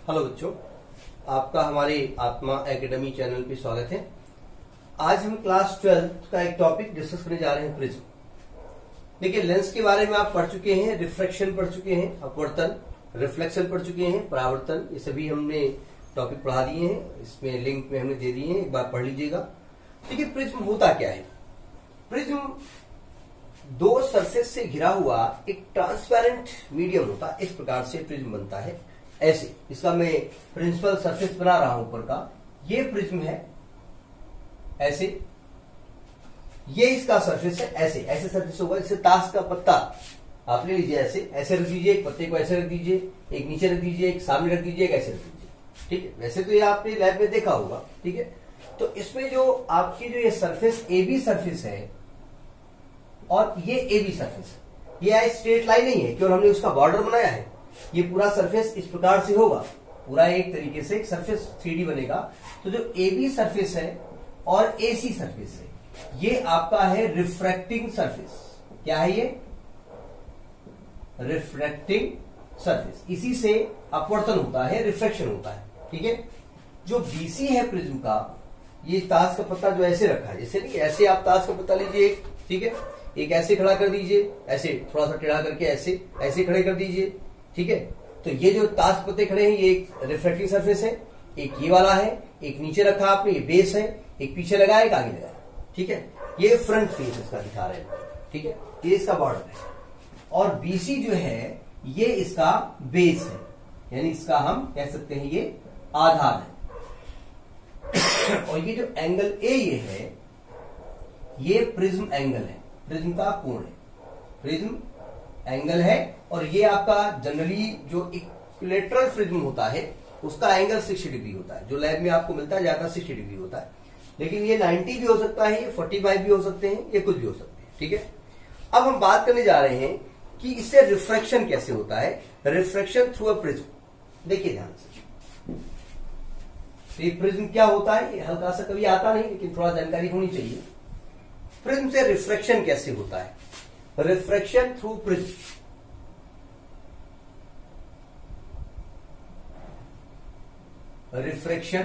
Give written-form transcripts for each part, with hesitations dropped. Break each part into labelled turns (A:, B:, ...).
A: Hello बच्चों, आपका हमारे आत्मा एकेडमी चैनल पे स्वागत है। आज हम क्लास 12 का एक टॉपिक डिस्कस करने जा रहे हैं, प्रिज्म। देखिए, लेंस के बारे में आप पढ़ चुके हैं, रिफ्रैक्शन पढ़ चुके हैं, अपवर्तन, रिफ्लेक्शन पढ़ चुके हैं, परावर्तन, ये सभी हमने टॉपिक पढ़ा दिए हैं। इसमें लिंक में हमने दे दिए हैं, एक बार पढ़ लीजिएगा। देखिए, प्रिज्म होता क्या है। प्रिज्म दो सरफेस से घिरा हुआ एक ट्रांसपेरेंट मीडियम होता है। इस प्रकार से प्रिज्म बनता है। ऐसे इसका मैं प्रिंसिपल सरफेस बना रहा हूं ऊपर का, ये प्रिज्म है। ऐसे ये इसका सरफेस है। ऐसे ऐसे सरफेस होगा, जैसे ताश का पत्ता आप ले लीजिए, ऐसे ऐसे रख दीजिए, एक पत्ते को ऐसे रख दीजिए, एक नीचे रख दीजिए, एक सामने रख दीजिए, एक ऐसे रख दीजिए। ठीक है, वैसे तो ये आपने लैब में देखा होगा। ठीक है, तो इसमें जो आपकी जो ये सरफेस ए बी सरफेस है और ये ए बी सरफेस है, ये स्ट्रेट लाइन नहीं है, केवल हमने उसका बॉर्डर बनाया है। ये पूरा सरफेस इस प्रकार से होगा, पूरा एक तरीके से एक सरफेस 3D बनेगा। तो जो ए बी सरफेस है और ए सी सरफेस है, ये आपका है रिफ्रैक्टिंग सरफेस। क्या है ये? Refracting surface. इसी से अपवर्तन होता है, रिफ्लेक्शन होता है। ठीक है, जो बीसी है प्रिज्म का, ये ताश का पत्ता जो ऐसे रखा है, जैसे नहीं, ऐसे आप ताश का पत्ता लीजिए एक, ठीक है, एक ऐसे खड़ा कर दीजिए, ऐसे थोड़ा सा टेढ़ा करके ऐसे ऐसे खड़े कर दीजिए। ठीक है, तो ये जो ताश पत्ते खड़े हैं, ये एक रिफ्रैक्टिंग सरफेस है, एक ये वाला है, एक नीचे रखा आपने, ये बेस है, एक पीछे लगाया, एक आगे लगाया। ठीक है, ये फ्रंट फेस इसका दिखा रहे हैं। ठीक है, ये इसका बॉर्डर है। और बीसी जो है, ये इसका बेस है, यानी इसका हम कह सकते हैं ये आधार है। और ये जो एंगल ए ये है, ये प्रिज्म एंगल है, प्रिज्म का कोण है, प्रिज्म एंगल है। और ये आपका जनरली जो इक्विलेटरल प्रिज्म होता है, उसका एंगल 60 डिग्री होता है। जो लैब में आपको मिलता है ज्यादा 60 डिग्री होता है, लेकिन ये 90 भी हो सकता है, ये 45 भी हो सकते हैं, ये कुछ भी हो सकते हैं। ठीक है, अब हम बात करने जा रहे हैं कि इससे रिफ्रैक्शन कैसे होता है। Refraction through a prism. देखिए ध्यान से, प्रिज्म क्या होता है, ये हल्का सा कभी आता नहीं, लेकिन थोड़ा जानकारी होनी चाहिए। प्रिज्म से रिफ्रैक्शन कैसे होता है। Refraction through prism, refraction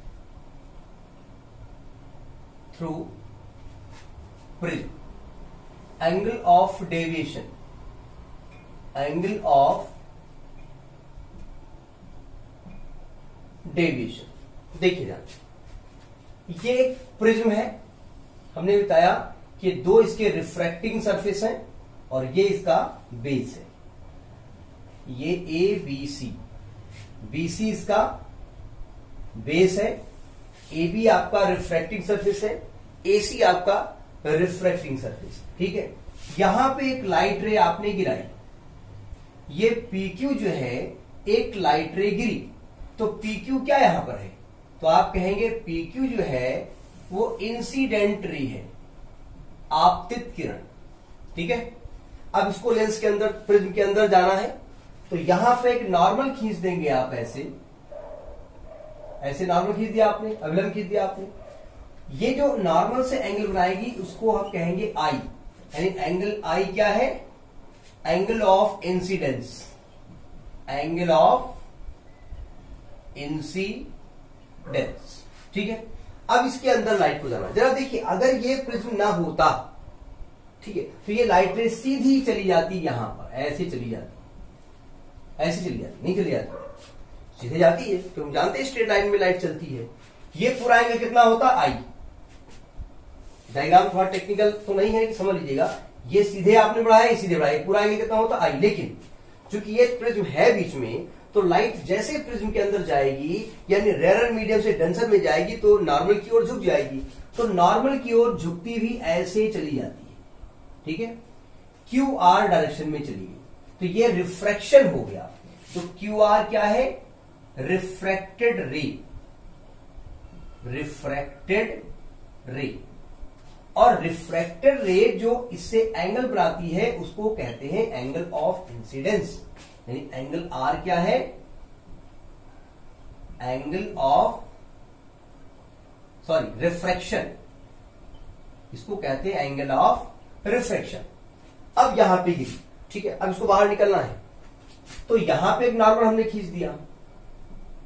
A: through prism, angle of deviation, angle of deviation. देखिए ध्यान, ये एक प्रिज्म है। हमने बताया कि दो इसके रिफ्रैक्टिंग सरफेस हैं और ये इसका बेस है। ये A B C, B C इसका बेस है, ए बी आपका रिफ्रैक्टिंग सरफेस है, ए सी आपका रिफ्रैक्टिंग सरफेस। ठीक है, यहां पे एक लाइट रे आपने गिराई, ये PQ जो है एक लाइट रे गिरी, तो PQ क्या यहां पर है, तो आप कहेंगे PQ जो है वो इंसिडेंट रे है, आपतित किरण। ठीक है, अब इसको लेंस के अंदर, प्रिज्म के अंदर जाना है, तो यहां पे एक नॉर्मल खींच देंगे आप, ऐसे ऐसे नॉर्मल खींच दिया आपने, अविलंब खींच दिया आपने। ये जो नॉर्मल से एंगल बनाएगी उसको हम कहेंगे आई, यानी एंगल आई क्या है, angle of incidence, angle of incidence. ठीक है, अब इसके अंदर लाइट को जाना। जरा देखिए, अगर ये प्रिज्म ना होता, ठीक है, तो ये लाइट रे सीधी चली जाती, यहां पर ऐसे चली जाती, ऐसे चली जाती, नहीं चली जाती, सीधे जाती है, तो हम जानते हैं स्ट्रेट लाइन में लाइट चलती है। ये पूरा एंगल कितना होता, आई। डायग्राम थोड़ा टेक्निकल तो नहीं है, समझ लीजिएगा। ये सीधे आपने बढ़ाया, ये सीधे बढ़ाया, पूरा एंगल कितना होता, आई। लेकिन चूंकि ये प्रिज्म है बीच में, तो लाइट जैसे प्रिज्म के अंदर जाएगी, यानी रेयर मीडियम से डेंसर में जाएगी, तो नॉर्मल की ओर झुक जाएगी। तो नॉर्मल की ओर झुकती भी ऐसे चली जाती है। ठीक है, QR डायरेक्शन में चली गई, तो ये रिफ्रैक्शन हो गया। तो QR क्या है, रिफ्रैक्टेड रे, रिफ्रैक्टेड रे। और रिफ्रैक्टेड रे जो इससे एंगल बनाती है, उसको कहते हैं एंगल ऑफ इंसिडेंस, यानी एंगल R क्या है, एंगल ऑफ रिफ्रैक्शन, इसको कहते हैं एंगल ऑफ रिफ्रैक्शन। अब यहां पे गिरी, ठीक है, अब इसको बाहर निकलना है, तो यहां पे एक नॉर्मल हमने खींच दिया,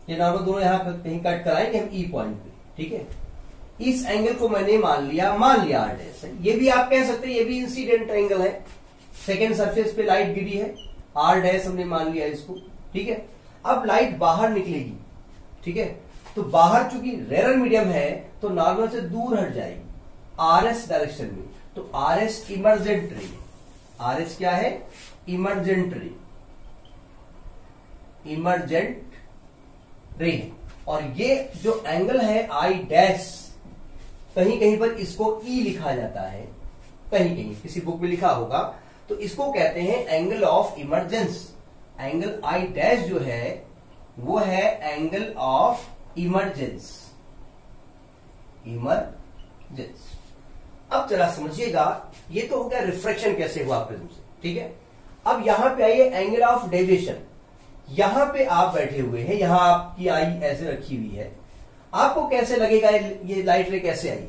A: ये नॉर्मल दोनों यहां कहीं कट कराएंगे हम ई पॉइंट पे, ठीक है। इस एंगल को मैंने मान लिया आर डैश है। ये भी आप कह सकते हैं ये भी इंसिडेंट एंगल है, सेकेंड सरफेस पे लाइट गिरी है, आर डैश हमने मान लिया इसको, ठीक है। अब लाइट बाहर निकलेगी, ठीक है, तो बाहर चूंकि रेयर मीडियम है तो नॉर्मल से दूर हट जाएगी आरएस डायरेक्शन में, तो आरएस इमर्जेंट रे, आरएस क्या है, इमर्जेंट रे, इमर्जेंट रे है। और ये जो एंगल है आई डैश, कहीं कहीं पर इसको ई लिखा जाता है, कहीं कहीं किसी बुक में लिखा होगा, तो इसको कहते हैं angle of emergence. Angle I dash जो है वो है एंगल ऑफ इमरजेंस, इमरजेंस। अब जरा समझिएगा, ये तो हो गया रिफ्रैक्शन कैसे हुआ प्रिज्म से, ठीक है। अब यहां पे आइए एंगल ऑफ डेविएशन। यहां पे आप बैठे हुए हैं, यहां आपकी आई ऐसे रखी हुई है, आपको कैसे लगेगा ये लाइट रे कैसे आई?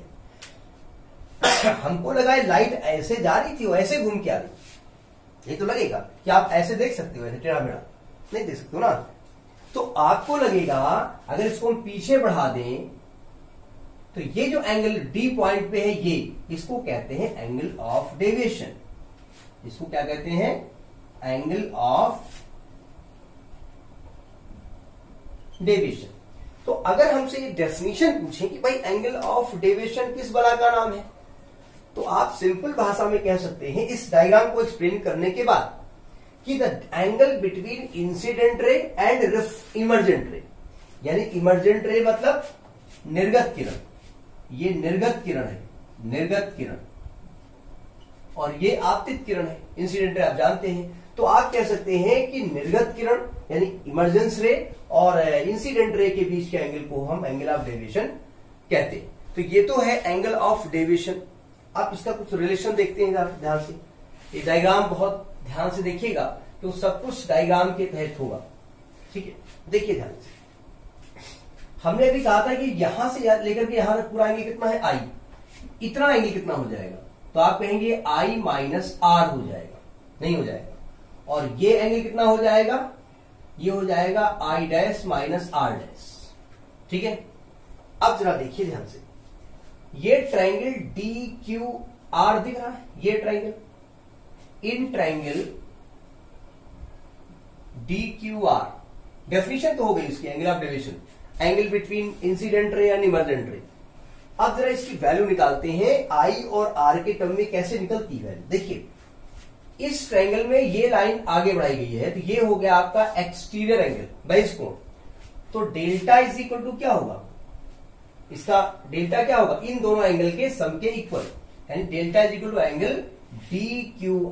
A: हमको लगा लाइट ऐसे जा रही थी, वो ऐसे घूम के आ रही, ये तो लगेगा कि आप ऐसे देख सकते हो, ऐसे टेढ़ा मेढ़ा नहीं देख सकते हो ना। तो आपको लगेगा अगर इसको हम पीछे बढ़ा दें तो ये जो एंगल डी पॉइंट पे है ये, इसको कहते हैं एंगल ऑफ डेविएशन। इसको क्या कहते हैं? Angle of deviation. तो अगर हमसे ये डेफिनेशन पूछें कि भाई एंगल ऑफ डेविएशन किस बला का नाम है, तो आप सिंपल भाषा में कह सकते हैं इस डायग्राम को एक्सप्लेन करने के बाद कि the angle between incident ray and emergent ray, यानी इमर्जेंट रे मतलब निर्गत किरण, ये निर्गत किरण है, निर्गत किरण, और ये आपतित किरण है, इंसिडेंट रे आप जानते हैं। तो आप कह सकते हैं कि निर्गत किरण यानी इमर्जेंस रे और इंसिडेंट रे के बीच के एंगल को हम एंगल ऑफ डेविएशन कहते हैं। तो ये तो है एंगल ऑफ डेविएशन। आप इसका कुछ रिलेशन देखते हैं ध्यान से, ये डायग्राम बहुत ध्यान से देखिएगा तो सब कुछ डायग्राम के तहत होगा, ठीक है। देखिए ध्यान से, हमने अभी कहा था कि यहां से लेकर के यहां तक पूरा एंगल कितना है आई, इतना एंगल कितना हो जाएगा, तो आप कहेंगे आई माइनस आर हो जाएगा, नहीं हो जाएगा। और ये एंगल कितना हो जाएगा, ये हो जाएगा I dash minus R dash, ठीक है। अब जरा देखिए ध्यान से, ये ट्रायंगल डी क्यू आर दिख रहा है, ये triangle, in triangle D Q R, definition तो हो गई इसकी angle of deviation, angle between incident ray and emergent ray. अब जरा इसकी वैल्यू निकालते हैं, आई और आर के टर्म में कैसे निकलती है। देखिए इस ट्रायंगल में ये लाइन आगे बढ़ाई गई है, तो ये हो गया आपका एक्सटीरियर एंगल बहिष कोण। तो डेल्टा इज इक्वल टू क्या होगा, इसका डेल्टा क्या होगा, इन दोनों एंगल के सम के इक्वल, यानी delta is equal to angle D Q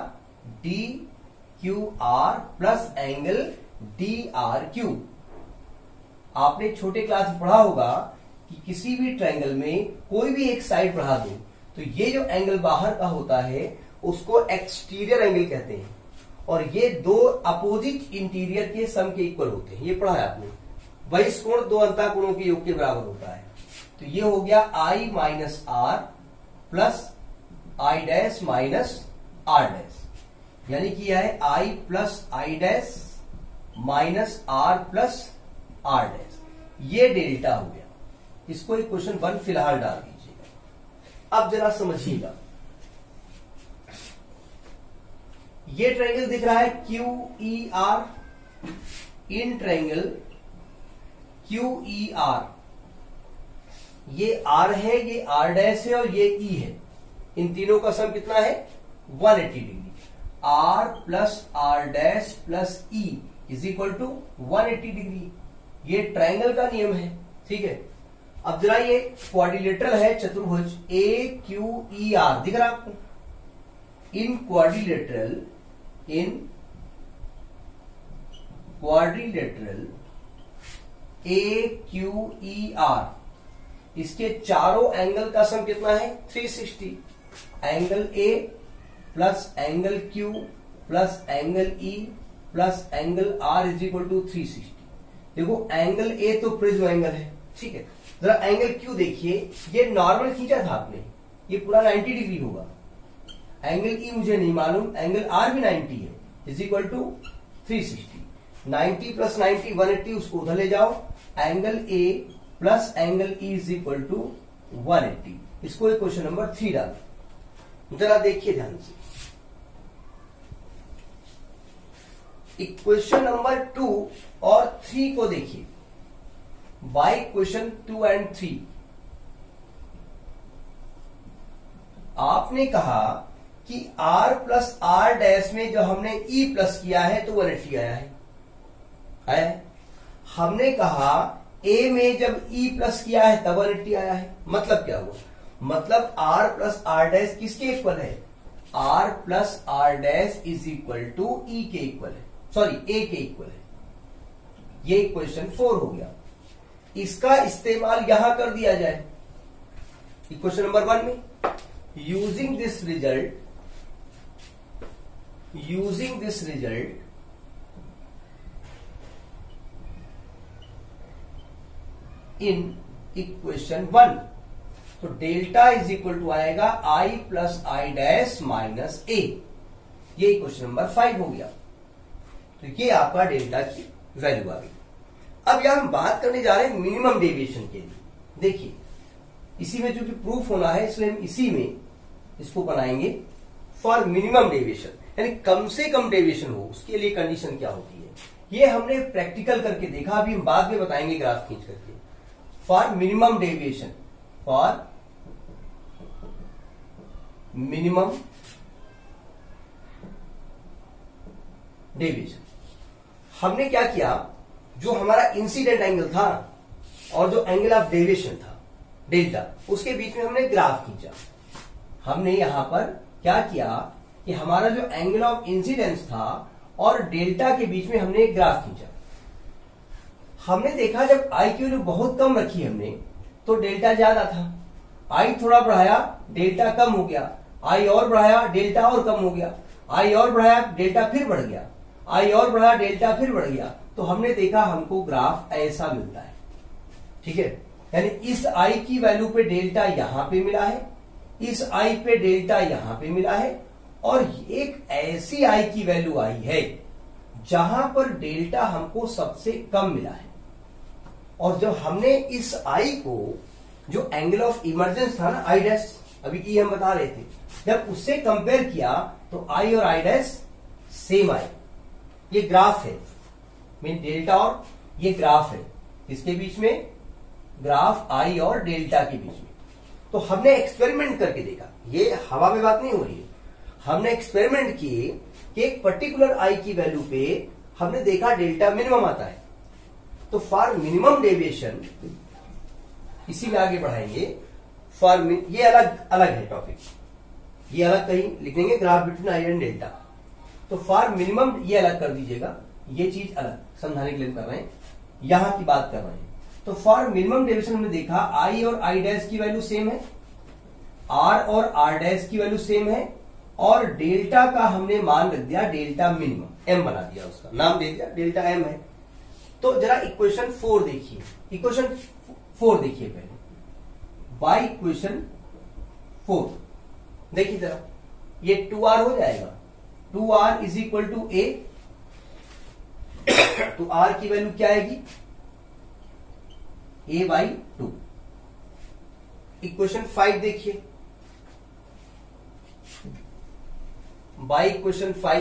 A: R plus angle D R Q. आपने छोटे क्लास में पढ़ा होगा कि किसी भी ट्रायंगल में कोई भी एक साइड बढ़ा दो तो ये जो एंगल बाहर का होता है उसको एक्सटीरियर एंगल कहते हैं, और ये दो अपोजिट इंटीरियर के सम के इक्वल होते हैं, ये पढ़ा है आपने। बहिष कोण दो अंतःकोणों के योग के बराबर होता है। तो ये हो गया I minus R plus I dash minus R dash, यानी कि यह है I plus I dash minus R plus R dash, ये डेल्टा हो गया। इसको एक क्वेश्चन 1 फिलहाल डाल दीजिएगा। अब जरा समझिएगा, ये ट्रायंगल दिख रहा है Q E R, in triangle Q E R, ये आर है, ये आर डैश है और ये ई है, इन तीनों का सम कितना है 180 degree. R plus R dash plus E is equal to 180 degree, ये ट्रायंगल का नियम है, ठीक है। अब जरा ये क्वाड्रिलेटरल है चतुर्भुज ए क्यू ई आर, दिख रहा है आपको, in quadrilateral A Q E R, इसके चारों एंगल का सम कितना है 360, angle A plus angle Q plus angle E plus angle R is equal to 360। देखो एंगल ए तो प्रिज्म एंगल है, ठीक है। जरा एंगल क्यू देखिए, ये नॉर्मल खींचा था आपने, ये पूरा 90 डिग्री होगा। एंगल ई मुझे नहीं मालूम, एंगल आर भी 90 है, इज इक्वल टू 360। 90 प्लस 90 180, उसको उधर ले जाओ, angle A plus angle E is equal to 180। इसको क्वेश्चन नंबर 3 डालो। जरा देखिए ध्यान से, इक्वेशन नंबर 2 और 3 को देखिए, बाय क्वेश्चन 2 एंड 3 आपने कहा कि r प्लस r डैश में जो हमने e प्लस किया है तो 180 आया है। हमने कहा a में जब e प्लस किया है तब 180 आया है। मतलब क्या हुआ? मतलब r प्लस r डैश किसके इक्वल है? r plus r dash is equal to e के इक्वल है, सॉरी a के इक्वल है। ये क्वेश्चन 4 हो गया। इसका इस्तेमाल यहां कर दिया जाए इक्वेशन नंबर 1 में। Using this result in equation 1, तो डेल्टा इज इक्वल टू आएगा i plus I dash minus A. ये इक्वेशन नंबर 5 हो गया। तो ये आपका डेल्टा की वैल्यू आ गई। अब यहां हम बात करने जा रहे हैं मिनिमम डेविएशन के लिए। देखिए, इसी में जो कि प्रूफ होना है, इसलिए हम इसी में इसको बनाएंगे फॉर मिनिमम डेविएशन, यानी कम से कम डेविएशन हो, उसके लिए कंडीशन क्या होती है। ये हमने प्रैक्टिकल करके देखा, अभी हम बाद में बताएंगे ग्राफ खींच करके। For minimum deviation, for minimum deviation हमने क्या किया, जो हमारा इंसिडेंट एंगल था और जो एंगल ऑफ डेविएशन था डेल्टा, उसके बीच में हमने ग्राफ खींचा। हमने यहां पर क्या किया कि हमारा जो एंगल ऑफ इंसिडेंस था और डेल्टा के बीच में हमने एक ग्राफ खींचा। हमने देखा जब आई की वैल्यू बहुत कम रखी हमने तो डेल्टा ज्यादा था, आई थोड़ा बढ़ाया डेल्टा कम हो गया, आई और बढ़ाया डेल्टा और कम हो गया, आई और बढ़ाया डेल्टा फिर बढ़ गया, आई और बढ़ाया डेल्टा फिर बढ़ गया। तो हमने देखा हमको ग्राफ ऐसा मिलता है। ठीक है, यानी इस आई की वैल्यू पे डेल्टा यहां पे मिला है, इस आई पे डेल्टा यहां पे मिला है, और एक ऐसी आई की वैल्यू आई है जहां पर डेल्टा हमको सबसे कम मिला है। और जब हमने इस आई को, जो एंगल ऑफ इमर्जेंस था ना आई डैश, अभी ई हम बता रहे थे, जब उससे कंपेयर किया तो आई और आई डैश सेम आए। ये ग्राफ है, मीन डेल्टा और ये ग्राफ है, इसके बीच में ग्राफ आई और डेल्टा के बीच में। तो हमने एक्सपेरिमेंट करके देखा, ये हवा में बात नहीं हो रही है, हमने एक्सपेरिमेंट किए कि एक पर्टिकुलर आई की वैल्यू पे हमने देखा डेल्टा मिनिमम आता है। तो फॉर मिनिमम डेविएशन, इसी में आगे बढ़ाएंगे, फॉर ये अलग अलग है टॉपिक, ये अलग कहीं लिख देंगे graph between I and delta. तो फॉर मिनिमम ये अलग कर दीजिएगा, ये चीज अलग समझाने के लिए कर रहे हैं, यहां की बात कर रहे हैं। तो फॉर मिनिमम डेविएशन हमने देखा आई और आई डैश की वैल्यू सेम है, आर और आर डैश की वैल्यू सेम है, और डेल्टा का हमने मान रख दिया डेल्टा मिनिमम, एम बना दिया, उसका नाम दे दिया डेल्टा एम है। तो जरा इक्वेशन 4 देखिए, इक्वेशन 4 देखिए पहले, बाय इक्वेशन 4 देखिए जरा, ये 2r हो जाएगा, 2r इज इक्वल टू ए। तो r की वैल्यू क्या आएगी, a बाई 2। इक्वेशन 5 देखिए, बाई इक्वेशन 5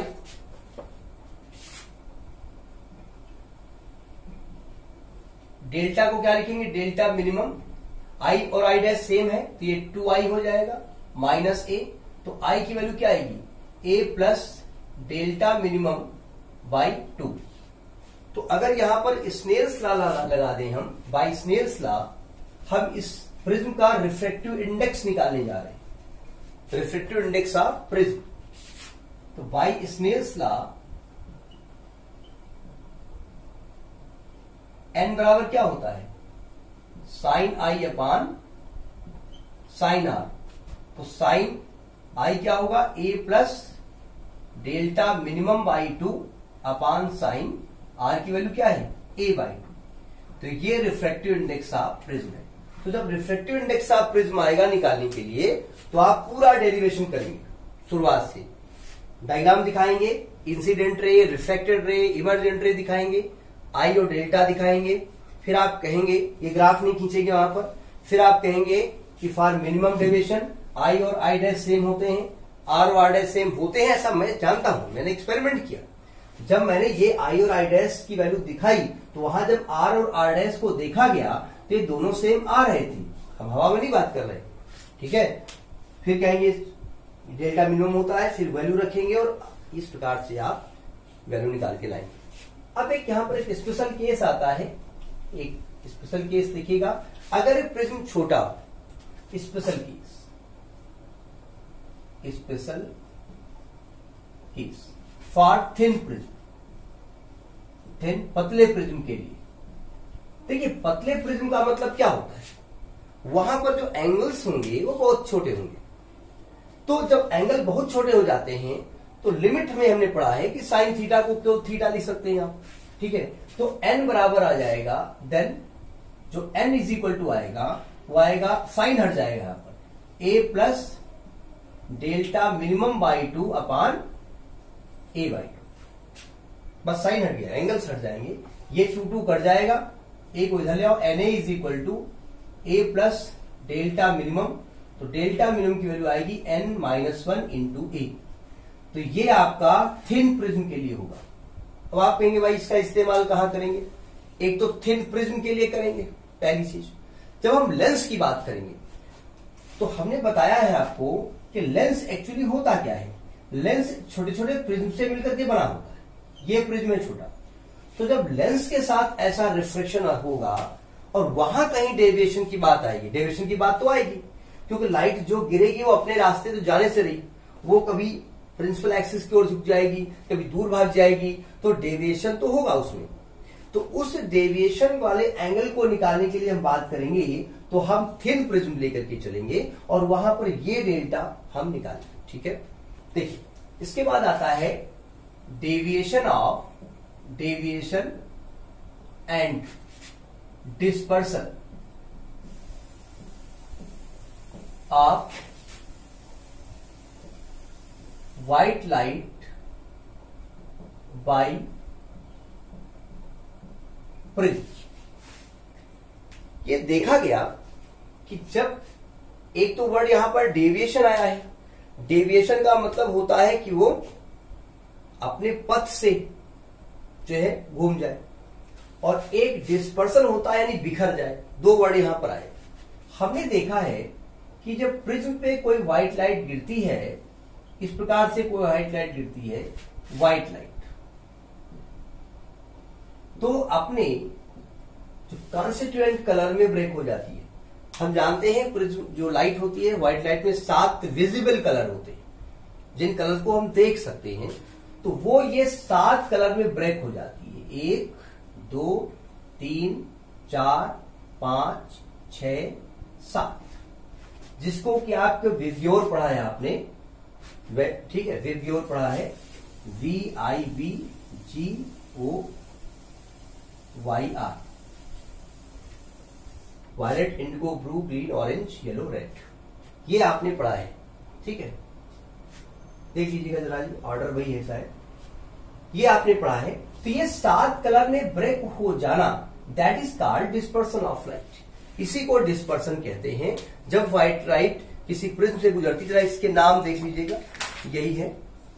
A: डेल्टा को क्या लिखेंगे, डेल्टा मिनिमम, आई और आई डैश सेम है तो ये 2i हो जाएगा माइनस ए। तो आई की वैल्यू क्या आएगी, A plus delta minimum by 2। तो अगर यहां पर स्नेल्स लॉ लगा दें हम, बाई स्नेल्स लॉ, हम इस प्रिज्म का रिफ्रैक्टिव इंडेक्स निकालने जा रहे हैं, रिफ्रैक्टिव इंडेक्स ऑफ प्रिज्म। तो बाई स्नेल्स लॉ एन बराबर क्या होता है, sine I upon sine R. तो साइन आई क्या होगा, A plus delta minimum by 2 upon sine R की वैल्यू क्या है, ए बाई 2। तो ये रिफ्रैक्टिव इंडेक्स ऑफ प्रिज्म है। तो जब रिफ्रैक्टिव इंडेक्स ऑफ प्रिज्म आएगा निकालने के लिए, तो आप पूरा डेरिवेशन करेंगे शुरुआत से, डायग्राम दिखाएंगे, incident ray, reflected ray, emergent रे दिखाएंगे, आई और डेल्टा दिखाएंगे। फिर आप कहेंगे, ये ग्राफ नहीं खींचेंगे वहां पर, फिर आप कहेंगे कि फॉर मिनिमम डेविएशन आई और आई डैश सेम होते हैं, आर और आर डैश सेम होते हैं। ऐसा मैं जानता हूं, मैंने एक्सपेरिमेंट किया। जब मैंने ये आई और आई डैश की वैल्यू दिखाई तो वहां जब आर और आर डैश को देखा गया तो ये दोनों सेम आ रहे थे। हम हवा में नहीं बात कर रहे, ठीक है। फिर कहेंगे डेल्टा मिनिमम होता है, फिर वैल्यू रखेंगे और इस प्रकार से आप वैल्यू निकाल के लाएंगे। अब एक यहां पर एक स्पेशल केस आता है, एक स्पेशल केस देखिएगा। अगर प्रिज्म छोटा, special case for thin prism, thin पतले प्रिज्म के लिए। देखिए पतले प्रिज्म का मतलब क्या होता है, वहां पर जो एंगल्स होंगे वो बहुत छोटे होंगे। तो जब एंगल बहुत छोटे हो जाते हैं तो लिमिट में हमने पढ़ा है कि साइन थीटा को क्यों थीटा लिख सकते हैं आप, ठीक है। तो n बराबर आ जाएगा, देन जो n इज इक्वल टू आएगा वो आएगा, साइन हट जाएगा यहां पर, a plus delta minimum by 2 upon a by 2। बस साइन हट गया, एंगल्स हट जाएंगे, ये 2 कट जाएगा, a को इधर ले आओ, na is equal to a plus delta minimum. तो डेल्टा मिनिमम की वैल्यू आएगी n-1 इंटू a। तो ये आपका थिन प्रिज्म के लिए होगा। अब आप कहेंगे भाई इसका इस्तेमाल कहां करेंगे, एक तो थिन प्रिज्म के लिए करेंगे पहली चीज। जब हम लेंस की बात करेंगे तो हमने बताया है आपको कि लेंस एक्चुअली होता क्या है। लेंस छोटे छोटे प्रिज्म से मिलकर के बना होता है, ये प्रिज्म है छोटा। तो जब लेंस के साथ ऐसा रिफ्लेक्शन होगा और वहां कहीं डेविएशन की बात आएगी, डेविएशन की बात तो आएगी क्योंकि लाइट जो गिरेगी वो अपने रास्ते तो जाने से रही, वो कभी प्रिंसिपल एक्सिस की ओर झुक जाएगी, कभी दूर भाग जाएगी, तो डेविएशन तो होगा उसमें। तो उस डेविएशन वाले एंगल को निकालने के लिए हम बात करेंगे तो हम थिन प्रिज्म लेकर के चलेंगे और वहां पर ये डेल्टा हम निकालेंगे, ठीक है। देखिए इसके बाद आता है deviation and dispersion of white light by prism. ये देखा गया कि जब एक तो वर्ड यहां पर डेविएशन आया है, डेविएशन का मतलब होता है कि वो अपने पथ से जो है घूम जाए, और एक डिस्पर्सन होता है यानी बिखर जाए। दो वर्ड यहां पर आए। हमने देखा है कि जब प्रिज्म पे कोई व्हाइट लाइट गिरती है, इस प्रकार से कोई व्हाइट लाइट गिरती है, व्हाइट लाइट, तो अपने जो कॉन्स्टिट्यूएंट कलर में ब्रेक हो जाती है। हम जानते हैं प्रिज्म जो लाइट होती है, व्हाइट लाइट में 7 विजिबल कलर होते हैं, जिन कलर को हम देख सकते हैं। तो वो ये 7 कलर में ब्रेक हो जाती है, 1 2 3 4 5 6 7, जिसको कि आपको विब्योर पढ़ा है आपने, ठीक है, विब्योर पढ़ा है, VIBGOYR, violet, indigo, blue, green, orange, yellow, red, ये आपने पढ़ा है, ठीक है। देख लीजिएगा जरा, ऑर्डर वही है शायद, ये आपने पढ़ा है। तो ये 7 कलर में ब्रेक हो जाना, that is called dispersion of light. इसी को डिस्पर्सन कहते हैं। जब व्हाइट लाइट किसी प्रिज्म से गुजरती, जरा इसके नाम देख लीजिएगा, यही है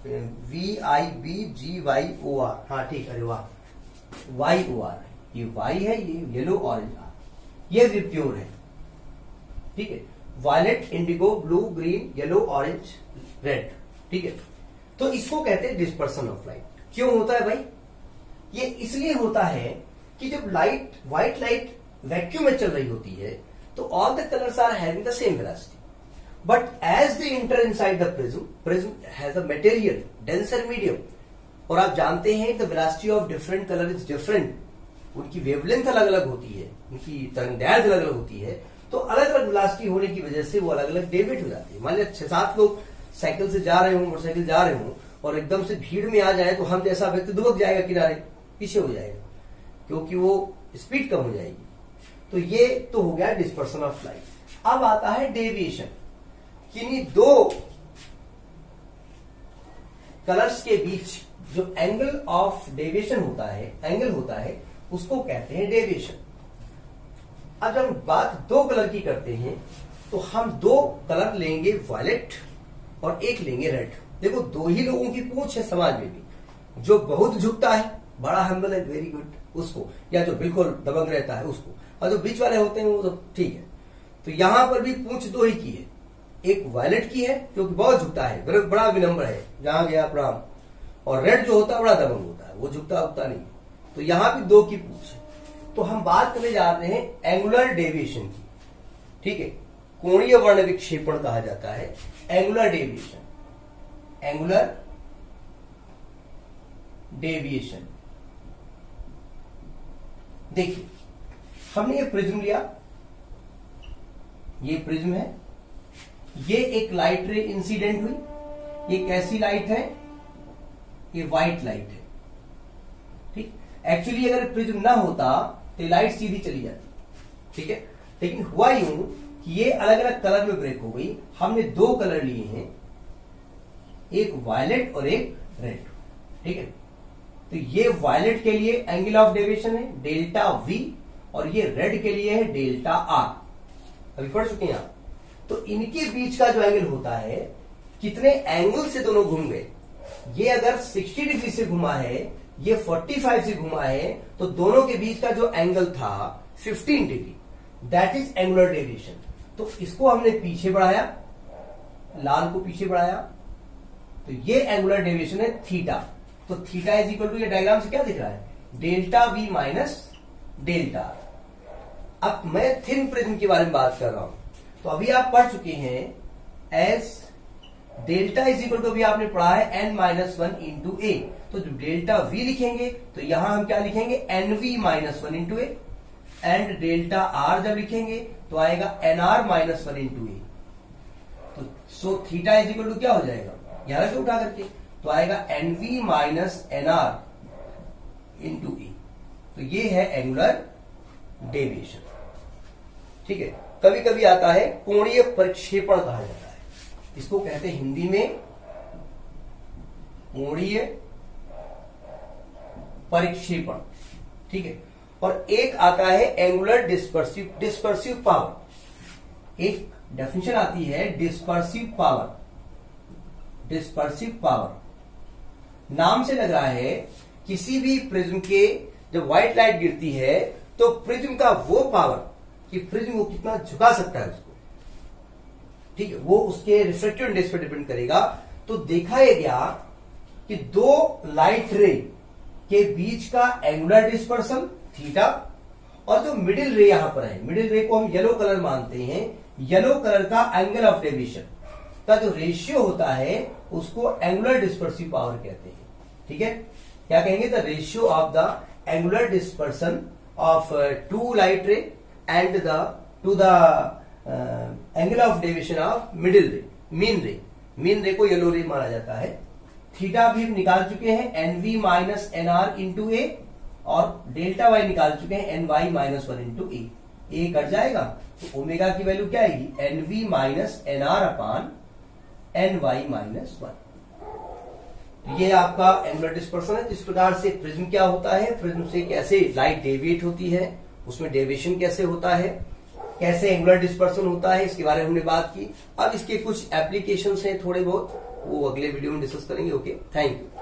A: VIBGYOR, हाँ ठीक, अरे वाह, YOR, ये Y है, ये येलो, ऑरेंज, ये विब्योर है, ठीक है। Violet, indigo, blue, green, yellow, orange, red, ठीक है। तो इसको कहते हैं डिस्पर्सन ऑफ लाइट। क्यों होता है भाई? ये इसलिए होता है कि जब लाइट, व्हाइट लाइट वैक्यूम में चल रही होती है तो all the colours are having the same velocity, but as they enter inside the prism, prism has a material denser medium, और आप जानते हैं the velocity of different colour is different, उनकी वेवलेंथ अलग अलग होती है, उनकी तरंगदैर्घ्य अलग अलग होती है, तो अलग अलग वेलोसिटी होने की वजह से वो अलग अलग डेविएट हो जाती है। मान लिया 6-7 लोग साइकिल से जा रहे हों, मोटरसाइकिल जा रहे हों, और एकदम से भीड़ में आ जाए तो हम जैसा व्यक्ति दुबक जाएगा, किनारे पीछे हो जाएगा, क्योंकि वो स्पीड कम हो जाएगी। तो ये तो हो गया डिस्पर्सन ऑफ लाइट। अब आता है डेविएशन। किन्हीं दो कलर्स के बीच जो एंगल ऑफ डेविएशन होता है उसको कहते हैं डेविएशन। अब जब हम बात दो कलर की करते हैं तो हम दो कलर लेंगे, वायलेट और एक लेंगे रेड। देखो दो ही लोगों की पूंछ है समाज में भी, जो बहुत झुकता है, बड़ा हम्बल है, वेरी गुड उसको, या जो बिल्कुल दबंग रहता है उसको, और जो बीच वाले होते हैं वो तो ठीक है। तो यहां पर भी पूंछ दो ही की है, एक वायलेट की है जो कि बहुत झुकता है, बड़ा विनम्र है, जहां गया प्रणाम, और रेड जो होता है बड़ा दबंग होता है, वो झुकता उगता नहीं। तो यहां भी दो की पूंछ है। तो हम बात करने जा रहे हैं एंगुलर डेविएशन की, ठीक है, कोणीय वर्ण विक्षेपण कहा जाता है एंगुलर डेविएशन। एंगुलर डेविएशन, देखिए हमने ये प्रिज्म लिया, ये प्रिज्म है, ये एक लाइट रे इंसिडेंट हुई, ये कैसी लाइट है, ये व्हाइट लाइट है, ठीक। एक्चुअली अगर प्रिज्म ना होता तो लाइट सीधी चली जाती, ठीक है, लेकिन हुआ यूं कि ये अलग अलग कलर में ब्रेक हो गई। हमने दो कलर लिए हैं, एक वायलेट और एक रेड, ठीक है। तो ये वायलेट के लिए एंगल ऑफ डेविएशन है डेल्टा वी, और ये रेड के लिए है डेल्टा आर, अभी पढ़ चुके हैं आप। तो इनके बीच का जो एंगल होता है, कितने एंगल से दोनों घूम गए, ये अगर 60 डिग्री से घुमा है, ये 45 से घुमा है, तो दोनों के बीच का जो एंगल था 15 degree, that is angular deviation. तो इसको हमने पीछे बढ़ाया, लाल को पीछे बढ़ाया, तो ये एंगुलर डेविएशन है थीटा। तो थीटा इज इक्वल टू, ये डायग्राम से क्या दिख रहा है, डेल्टा वी माइनस डेल्टा। अब मैं थिन प्रिज्म के बारे में बात कर रहा हूं। तो अभी आप पढ़ चुके हैं as delta is equal to, अभी आपने पढ़ा है n-1 इंटू ए। तो जब डेल्टा वी लिखेंगे तो यहां हम क्या लिखेंगे, nv-1 into A, and delta R जब लिखेंगे तो आएगा nr-1 इंटू ए। तो so theta is equal to क्या हो जाएगा, यहां रखे उठा करके, तो आएगा nv minus nr into A. तो ये है एंगुलर डेविएशन, ठीक है। कभी कभी आता है कोणीय प्रक्षेपण कहा जाता है, इसको कहते हैं हिंदी में कोणीय परिक्षेपण, ठीक है। और एक आता है एंगुलर डिस्पर्सिव पावर। एक डेफिनेशन आती है डिस्पर्सिव पावर नाम से लग रहा है, किसी भी प्रिज्म के जब व्हाइट लाइट गिरती है तो प्रिज्म का वो पावर कि प्रिज्म वो कितना झुका सकता है उसको, ठीक है, वो उसके रिफ्रैक्टिव इंडेक्स पर डिपेंड करेगा। तो देखा गया कि दो लाइट रे के बीच का एंगुलर डिस्पर्सन थीटा, और जो मिडिल रे यहां पर है, मिडिल रे को हम येलो कलर मानते हैं, येलो कलर का एंगल ऑफ डेविएशन का जो रेशियो होता है उसको एंगुलर डिस्पर्सिव पावर कहते हैं, ठीक है। क्या कहेंगे, the ratio of the angular dispersion of two light ray and to the angle of deviation of middle ray, mean ray को येलो रे माना जाता है। थीटा भी हम निकाल चुके हैं, nv minus nr into A, और डेल्टा वाई निकाल चुके हैं ny-1 इंटू ए कट जाएगा, तो ओमेगा की वैल्यू क्या आएगी, nv माइनस nr अपान ny-1। ये आपका एंगुलर डिस्पर्सन है। इस प्रकार से प्रिज्म क्या होता है, प्रिज्म से कैसे लाइट डेविएट होती है, उसमें डेविएशन कैसे होता है, कैसे एंगुलर डिस्पर्सन होता है, इसके बारे में हमने बात की। अब इसके कुछ एप्लीकेशंस हैं थोड़े बहुत, वो अगले वीडियो में डिस्कस करेंगे। Okay, thank you.